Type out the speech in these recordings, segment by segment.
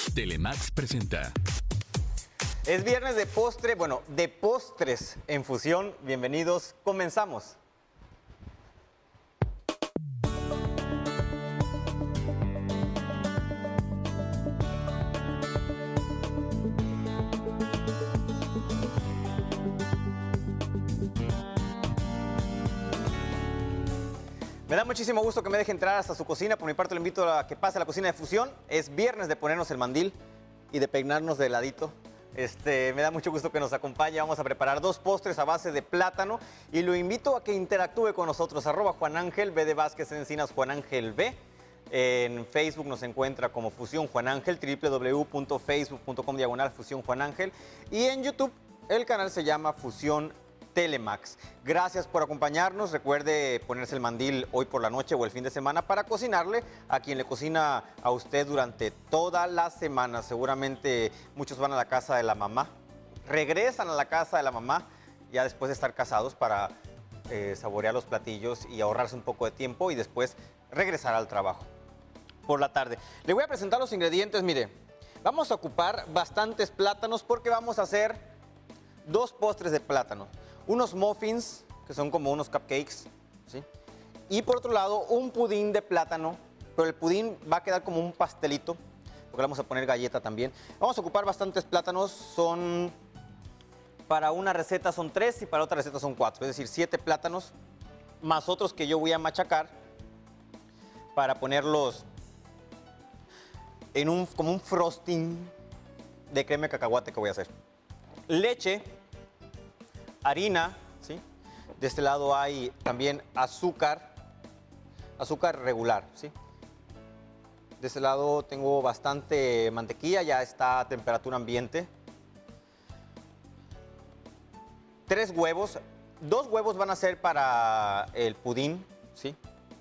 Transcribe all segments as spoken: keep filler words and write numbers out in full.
Telemax presenta. Es viernes de postre, bueno, de postres en fusión. Bienvenidos, comenzamos. Me da muchísimo gusto que me deje entrar hasta su cocina. Por mi parte, lo invito a que pase a la cocina de fusión. Es viernes de ponernos el mandil y de peinarnos de ladito. Este, me da mucho gusto que nos acompañe. Vamos a preparar dos postres a base de plátano y lo invito a que interactúe con nosotros. Arroba Juan Ángel, B de Vázquez Encinas, Juan Ángel B. En Facebook nos encuentra como Fusión Juan Ángel, w w w punto facebook punto com diagonal Fusión Juan Ángel. Y en YouTube el canal se llama Fusión Telemax. Gracias por acompañarnos. Recuerde ponerse el mandil hoy por la noche o el fin de semana para cocinarle a quien le cocina a usted durante toda la semana. Seguramente muchos van a la casa de la mamá, regresan a la casa de la mamá ya después de estar casados para eh, saborear los platillos y ahorrarse un poco de tiempo y después regresar al trabajo por la tarde. Le voy a presentar los ingredientes. Mire, vamos a ocupar bastantes plátanos porque vamos a hacer dos postres de plátano. Unos muffins, que son como unos cupcakes, ¿sí? Y por otro lado, un pudín de plátano, pero el pudín va a quedar como un pastelito, porque le vamos a poner galleta también. Vamos a ocupar bastantes plátanos, son, para una receta son tres y para otra receta son cuatro, es decir, siete plátanos, más otros que yo voy a machacar para ponerlos en un, como un frosting de crema de cacahuate que voy a hacer. Leche, harina, ¿sí? De este lado hay también azúcar, azúcar regular, ¿sí? De este lado tengo bastante mantequilla, ya está a temperatura ambiente. Tres huevos, dos huevos van a ser para el pudín, ¿sí?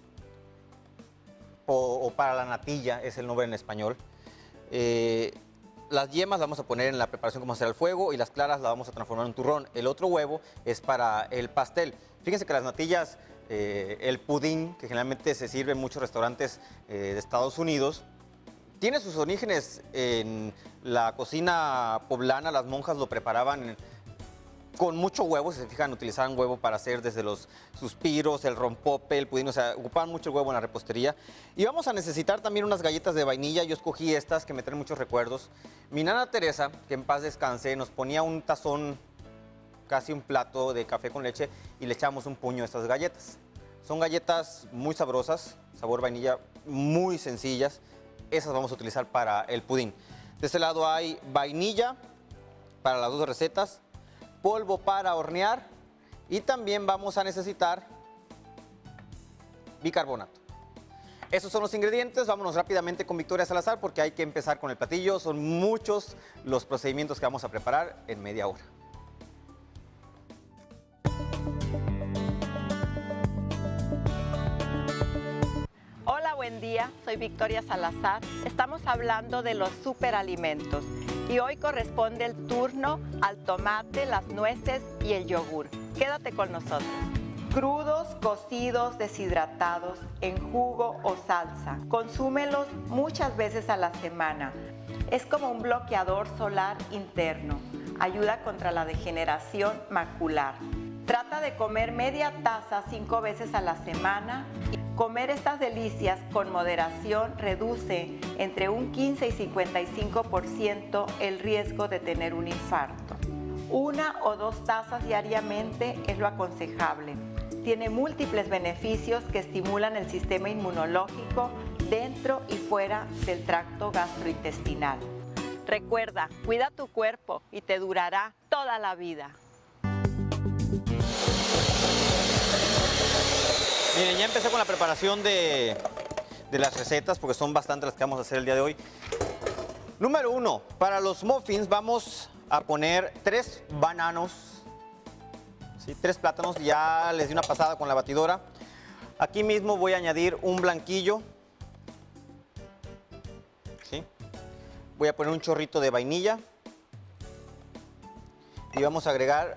O, o para la natilla, es el nombre en español. Eh, Las yemas las vamos a poner en la preparación como hacer al fuego y las claras las vamos a transformar en un turrón. El otro huevo es para el pastel. Fíjense que las natillas, eh, el pudín, que generalmente se sirve en muchos restaurantes eh, de Estados Unidos, tiene sus orígenes en la cocina poblana. Las monjas lo preparaban con mucho huevo, si se fijan, utilizaban huevo para hacer desde los suspiros, el rompope, el pudín, o sea, ocupaban mucho el huevo en la repostería. Y vamos a necesitar también unas galletas de vainilla. Yo escogí estas que me traen muchos recuerdos. Mi nana Teresa, que en paz descanse, nos ponía un tazón, casi un plato de café con leche y le echamos un puño de estas galletas. Son galletas muy sabrosas, sabor vainilla, muy sencillas. Esas vamos a utilizar para el pudín. De este lado hay vainilla para las dos recetas, polvo para hornear y también vamos a necesitar bicarbonato. Esos son los ingredientes. Vámonos rápidamente con Victoria Salazar porque hay que empezar con el platillo. Son muchos los procedimientos que vamos a preparar en media hora. Hola, buen día. Soy Victoria Salazar. Estamos hablando de los superalimentos. Y hoy corresponde el turno al tomate, las nueces y el yogur. Quédate con nosotros. Crudos, cocidos, deshidratados, en jugo o salsa. Consúmelos muchas veces a la semana. Es como un bloqueador solar interno. Ayuda contra la degeneración macular. Trata de comer media taza cinco veces a la semana. Comer estas delicias con moderación reduce entre un quince y cincuenta y cinco por ciento el riesgo de tener un infarto. Una o dos tazas diariamente es lo aconsejable. Tiene múltiples beneficios que estimulan el sistema inmunológico dentro y fuera del tracto gastrointestinal. Recuerda, cuida tu cuerpo y te durará toda la vida. Miren, ya empecé con la preparación de, de las recetas porque son bastantes las que vamos a hacer el día de hoy. Número uno, para los muffins vamos a poner tres bananos, ¿sí? Tres plátanos, ya les di una pasada con la batidora. Aquí mismo voy a añadir un blanquillo, ¿sí? Voy a poner un chorrito de vainilla y vamos a agregar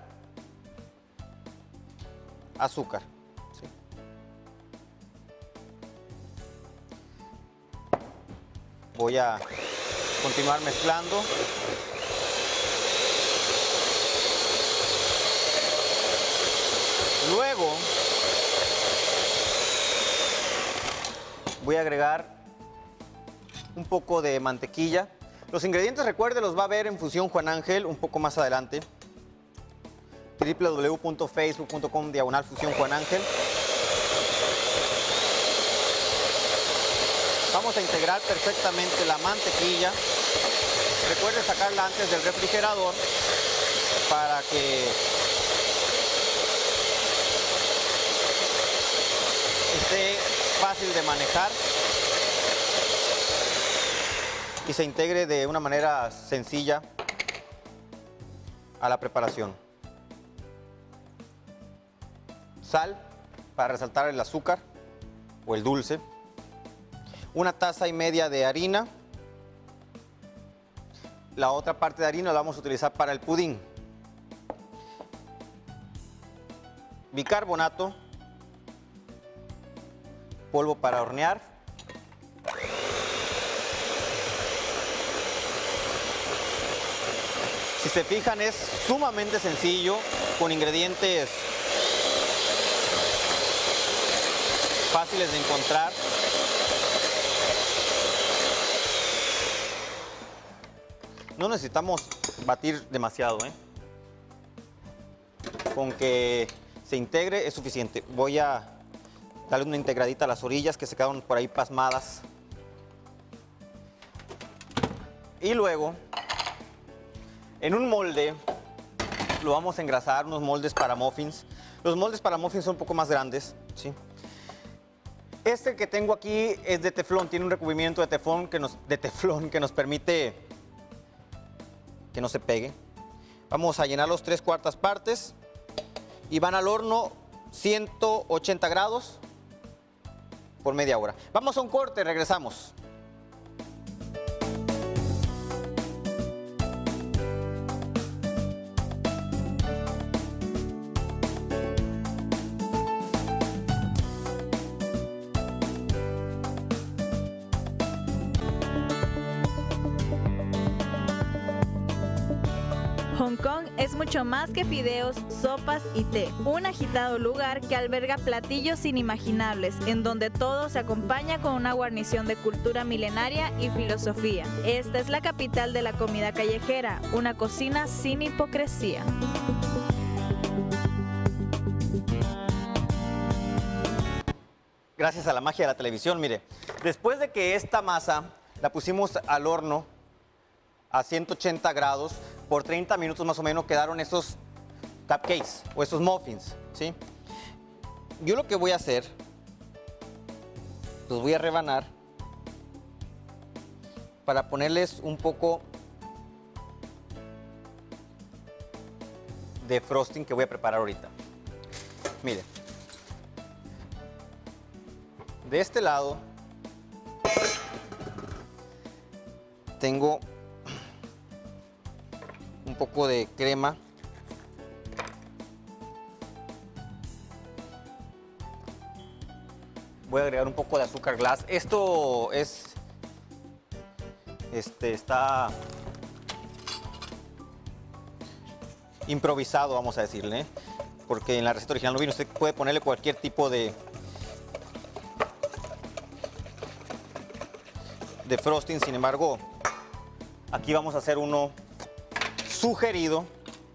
azúcar. Voy a Continuar mezclando. Luego voy a agregar un poco de mantequilla. Los ingredientes, recuerde, los va a ver en Fusión Juan Ángel un poco más adelante. w w w punto facebook punto com diagonal Fusión Juan Ángel. Vamos a integrar perfectamente la mantequilla. Recuerde sacarla antes del refrigerador para que esté fácil de manejar y se integre de una manera sencilla a la preparación. Sal para resaltar el azúcar o el dulce. Una taza y media de harina. La otra parte de harina la vamos a utilizar para el pudín. Bicarbonato. Polvo para hornear. Si se fijan, es sumamente sencillo, con ingredientes fáciles de encontrar. No necesitamos batir demasiado, ¿eh? Con que se integre es suficiente. Voy a darle una integradita a las orillas que se quedaron por ahí pasmadas. Y luego, en un molde, lo vamos a engrasar, unos moldes para muffins. Los moldes para muffins son un poco más grandes, ¿sí? Este que tengo aquí es de teflón, tiene un recubrimiento de teflón que nos, de teflón que nos permite que no se pegue. Vamos a llenar los tres cuartas partes y van al horno ciento ochenta grados por media hora. Vamos a un corte, regresamos. Hong Kong es mucho más que fideos, sopas y té. Un agitado lugar que alberga platillos inimaginables, en donde todo se acompaña con una guarnición de cultura milenaria y filosofía. Esta es la capital de la comida callejera, una cocina sin hipocresía. Gracias a la magia de la televisión, mire, después de que esta masa la pusimos al horno a ciento ochenta grados, por treinta minutos más o menos quedaron esos cupcakes o esos muffins, ¿sí? Yo lo que voy a hacer, los voy a rebanar para ponerles un poco de frosting que voy a preparar ahorita. Mire, de este lado tengo un poco de crema. Voy a agregar un poco de azúcar glass. Esto es, este, está improvisado, vamos a decirle, ¿eh? Porque en la receta original no vino. Usted puede ponerle cualquier tipo de de frosting. Sin embargo, aquí vamos a hacer uno sugerido.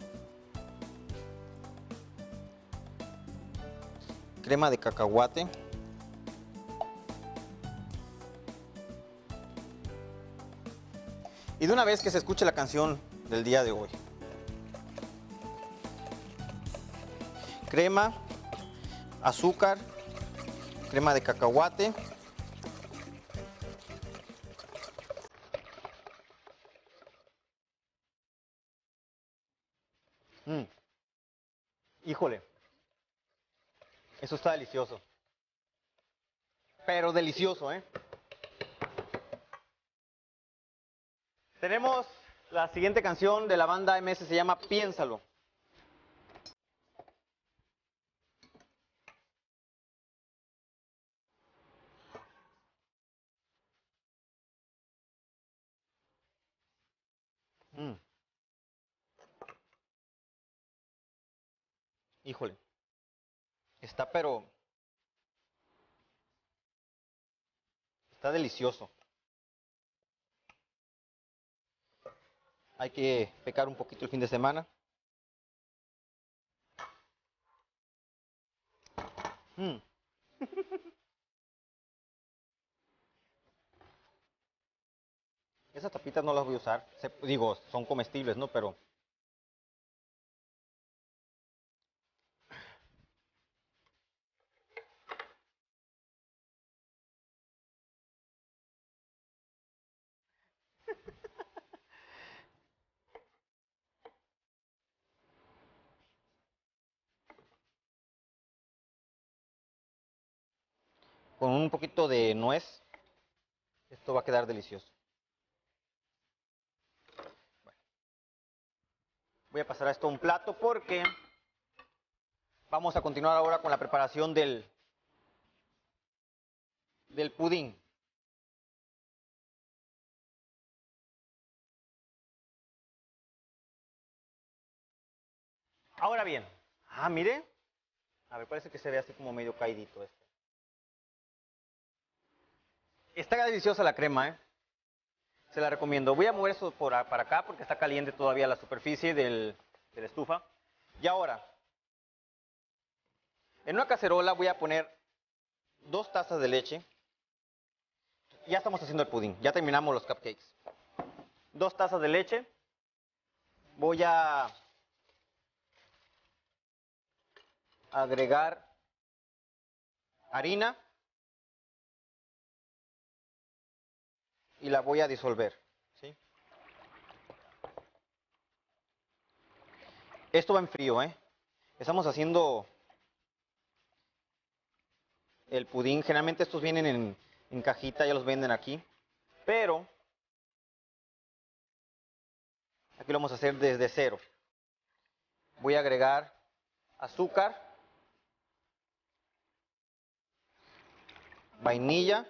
Crema de cacahuate. Y de una vez que se escuche la canción del día de hoy. Crema, azúcar, crema de cacahuate. Mm. Híjole, eso está delicioso, pero delicioso, ¿eh? Tenemos la siguiente canción de la banda M S, se llama Piénsalo. Híjole. Está pero... Está delicioso. Hay que pecar un poquito el fin de semana. Mm. Esas tapitas no las voy a usar. Se- digo, son comestibles, ¿no? Pero con un poquito de nuez, esto va a quedar delicioso. Voy a pasar a esto a un plato porque vamos a continuar ahora con la preparación del, del pudín. Ahora bien, ah, mire, a ver, parece que se ve así como medio caidito este. Está deliciosa la crema, ¿eh? Se la recomiendo. Voy a mover eso por a- para acá porque está caliente todavía la superficie del, de la estufa. Y ahora, en una cacerola voy a poner dos tazas de leche. Ya estamos haciendo el pudín, ya terminamos los cupcakes. Dos tazas de leche. Voy a agregar harina y la voy a disolver, ¿sí? Esto va en frío, ¿eh? Estamos haciendo el pudín. Generalmente estos vienen en, en cajita, ya los venden aquí. Pero aquí lo vamos a hacer desde cero. Voy a agregar azúcar, vainilla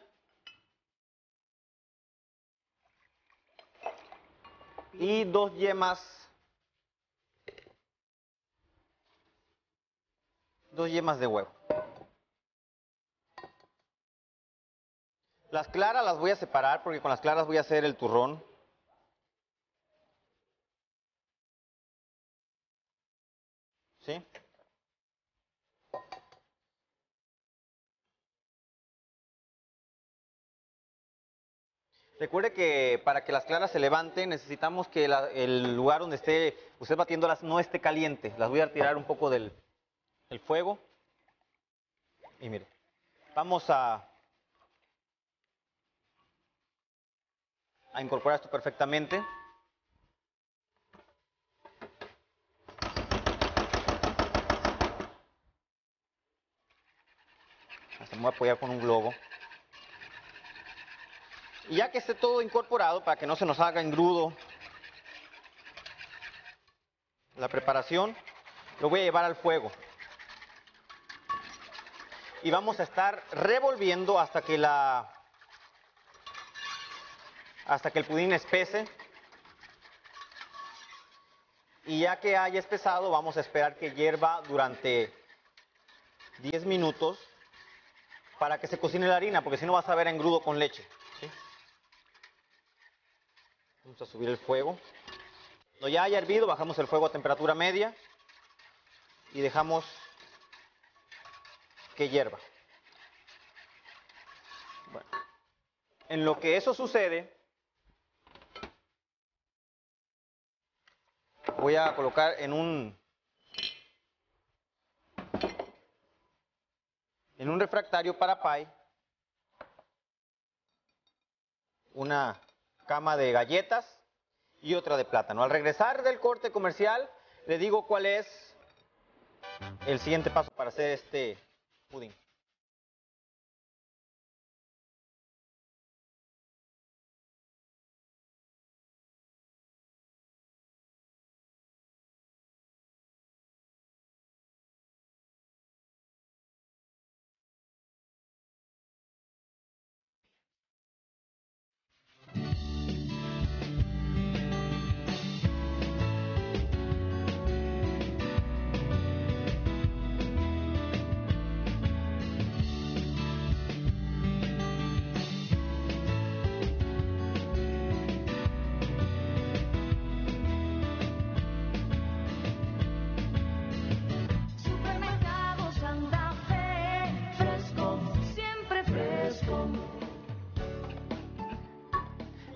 y dos yemas, dos yemas de huevo. Las claras las voy a separar porque con las claras voy a hacer el turrón. ¿Sí? Recuerde que para que las claras se levanten necesitamos que la- el lugar donde esté usted batiéndolas no esté caliente. Las voy a retirar un poco del, del fuego. Y mire, vamos a, a incorporar esto perfectamente. Hasta me voy a apoyar con un globo. Y ya que esté todo incorporado, para que no se nos haga engrudo la preparación, lo voy a llevar al fuego. Y vamos a estar revolviendo hasta que la hasta que el pudín espese. Y ya que haya espesado, vamos a esperar que hierva durante diez minutos para que se cocine la harina, porque si no vas a ver engrudo con leche, ¿sí? Vamos a subir el fuego. Cuando ya haya hervido, bajamos el fuego a temperatura media y dejamos que hierva. Bueno, en lo que eso sucede, voy a colocar en un en un refractario para pie una cama de galletas y otra de plátano. Al regresar del corte comercial, le digo cuál es el siguiente paso para hacer este pudín.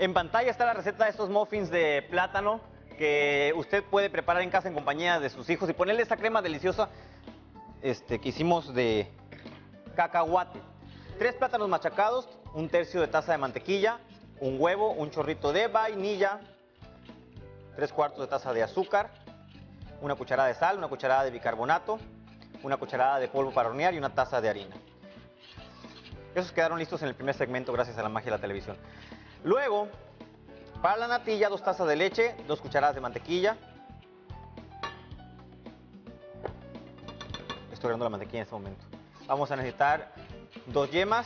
En pantalla está la receta de estos muffins de plátano que usted puede preparar en casa en compañía de sus hijos y ponerle esta crema deliciosa este, que hicimos de cacahuate. Tres plátanos machacados, un tercio de taza de mantequilla, un huevo, un chorrito de vainilla, tres cuartos de taza de azúcar, una cucharada de sal, una cucharada de bicarbonato, una cucharada de polvo para hornear y una taza de harina. Esos quedaron listos en el primer segmento gracias a la magia de la televisión. Luego, para la natilla, dos tazas de leche, dos cucharadas de mantequilla. Estoy agregando la mantequilla en este momento. Vamos a necesitar dos yemas,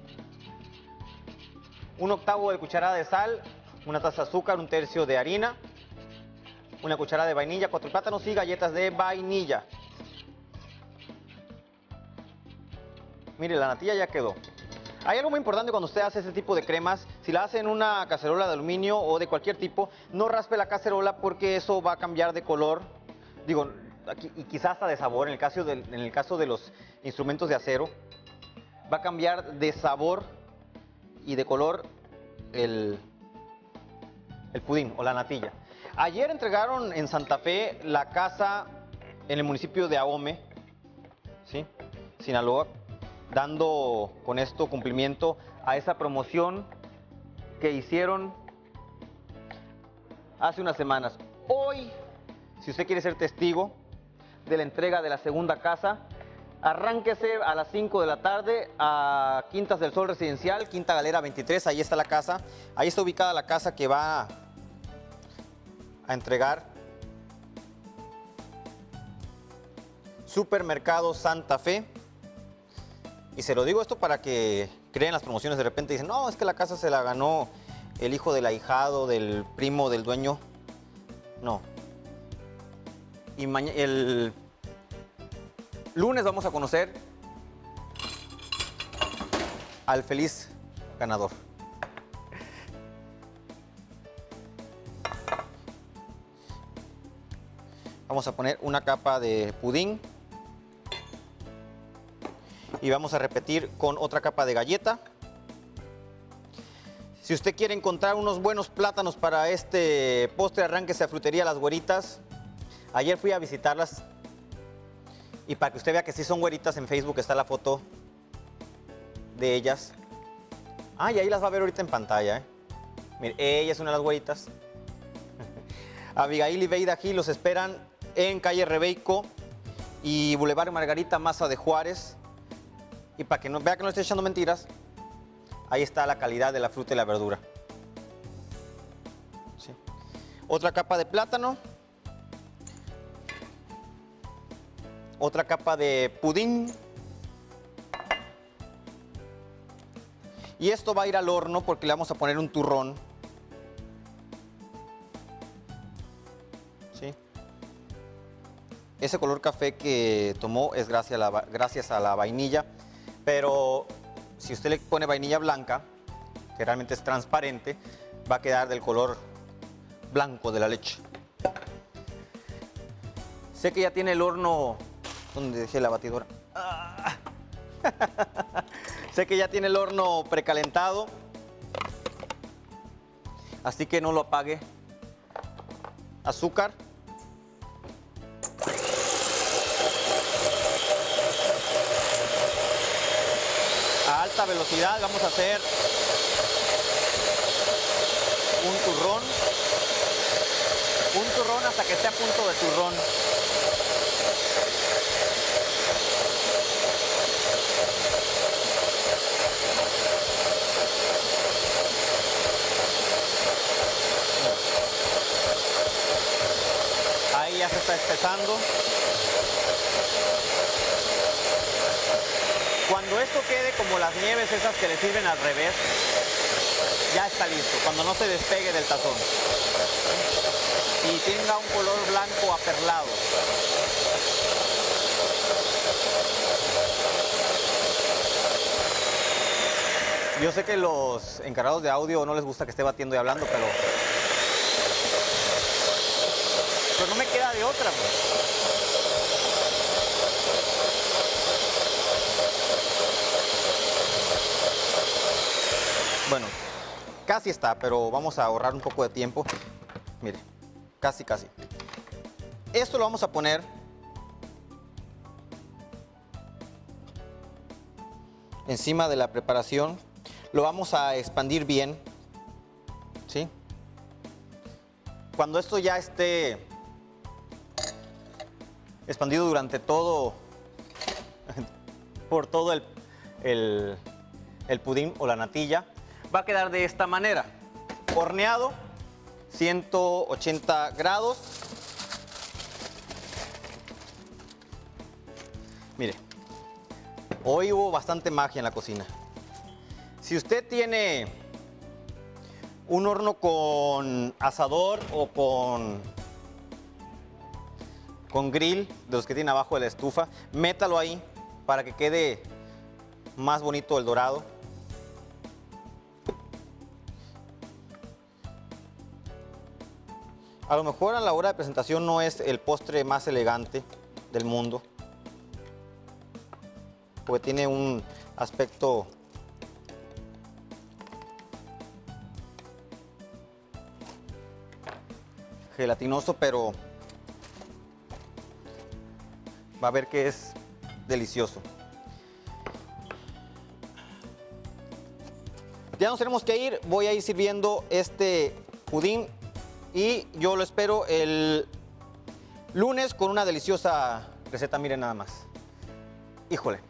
un octavo de cucharada de sal, una taza de azúcar, un tercio de harina, una cucharada de vainilla, cuatro plátanos y galletas de vainilla. Mire, la natilla ya quedó. Hay algo muy importante cuando usted hace este tipo de cremas. Si la hace en una cacerola de aluminio o de cualquier tipo, no raspe la cacerola porque eso va a cambiar de color. Digo, aquí, y quizás hasta de sabor. En el caso de, en el caso de los instrumentos de acero, va a cambiar de sabor y de color el, el pudín o la natilla. Ayer entregaron en Santa Fe la casa en el municipio de Ahome, ¿sí? Sinaloa, dando con esto cumplimiento a esa promoción que hicieron hace unas semanas. Hoy, si usted quiere ser testigo de la entrega de la segunda casa, arránquese a las cinco de la tarde a Quintas del Sol Residencial, Quinta Galera veintitrés, ahí está la casa. Ahí está ubicada la casa que va a entregar Supermercado Santa Fe. Y se lo digo esto para que creen las promociones. De repente dicen, no, es que la casa se la ganó el hijo del ahijado, del primo, del dueño. No. Y el lunes vamos a conocer al feliz ganador. Vamos a poner una capa de pudín. Y vamos a repetir con otra capa de galleta. Si usted quiere encontrar unos buenos plátanos para este postre, arránquese a Frutería Las Güeritas. Ayer fui a visitarlas. Y para que usted vea que sí son güeritas, en Facebook está la foto de ellas. Ah, y ahí las va a ver ahorita en pantalla, ¿eh? Mire, ella es una de las güeritas. Abigail y Beida Gil los esperan en calle Rebeico y Boulevard Margarita Maza de Juárez. Y para que no vea que no estoy echando mentiras, ahí está la calidad de la fruta y la verdura. ¿Sí? Otra capa de plátano. Otra capa de pudín. Y esto va a ir al horno porque le vamos a poner un turrón. ¿Sí? Ese color café que tomó es gracias a la, gracias a la vainilla. Pero si usted le pone vainilla blanca, que realmente es transparente, va a quedar del color blanco de la leche. Sé que ya tiene el horno... ¿Dónde dejé la batidora? Ah. Sé que ya tiene el horno precalentado, así que no lo apague. Azúcar. A alta velocidad vamos a hacer un turrón. Un turrón hasta que esté a punto de turrón. Ahí ya se está espesando. Cuando esto quede como las nieves esas que le sirven al revés, ya está listo, cuando no se despegue del tazón. Y tenga un color blanco aperlado. Yo sé que los encargados de audio no les gusta que esté batiendo y hablando, pero... Pero no me queda de otra, pues. Bueno, casi está, pero vamos a ahorrar un poco de tiempo. Mire, casi, casi. Esto lo vamos a poner encima de la preparación. Lo vamos a expandir bien, ¿sí? Cuando esto ya esté expandido durante todo, por todo el, el, el pudín o la natilla, va a quedar de esta manera. Horneado, ciento ochenta grados. Mire, hoy hubo bastante magia en la cocina. Si usted tiene un horno con asador o con, con grill, de los que tiene abajo de la estufa, métalo ahí para que quede más bonito el dorado. A lo mejor a la hora de presentación no es el postre más elegante del mundo, porque tiene un aspecto gelatinoso, pero va a ver que es delicioso. Ya nos tenemos que ir, voy a ir sirviendo este pudín y yo lo espero el lunes con una deliciosa receta, miren nada más. Híjole.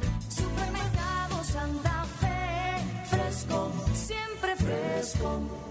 Supermercado Santa Fe, fresco, siempre fresco.